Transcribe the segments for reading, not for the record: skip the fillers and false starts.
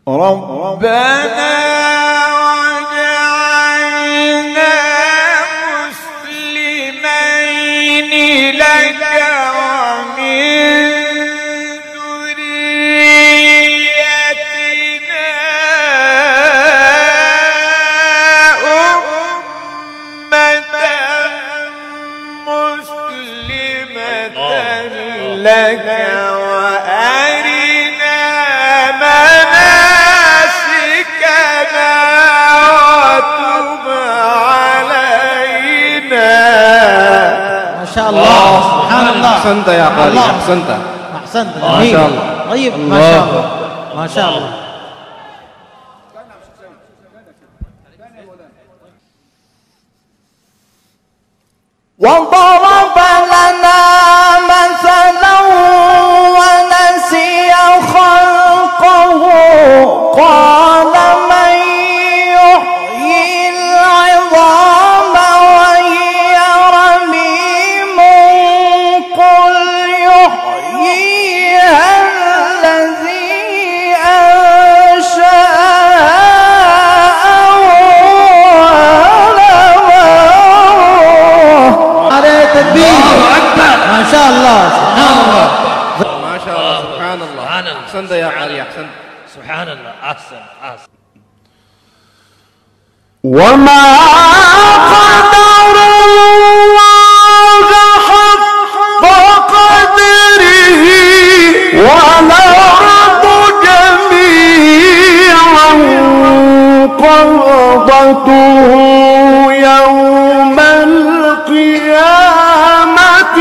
ربنا وجعلنا مسلمين لك ومن ذريتنا أمة مسلمة لك وأرنا مناسكنا وتب علينا. ما شاء الله، سبحان الله. أحسنت يا قارئ، أحسنت أحسنت، ما شاء الله. طيب، ما شاء الله، ما شاء الله. وضرب لنا مثلا ونسي خلقه قال من يحيي العظام وهي رميم قل يحييها الذي ما شاء الله، سبحان الله. ما شاء الله، سبحان الله. أحسنت يا قارئ، أحسنت. سبحان الله. أحسن. وما قدر الله حق قدره والأرض جميعا قبضته يوم القيامة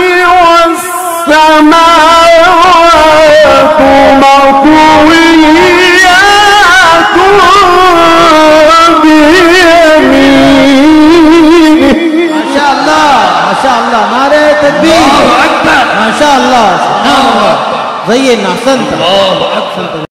والسماوات مطويات بيمينه. ما شاء الله، ما شاء الله. نعرة تكبير. ما شاء الله، سبحان الله. زين، أحسنت.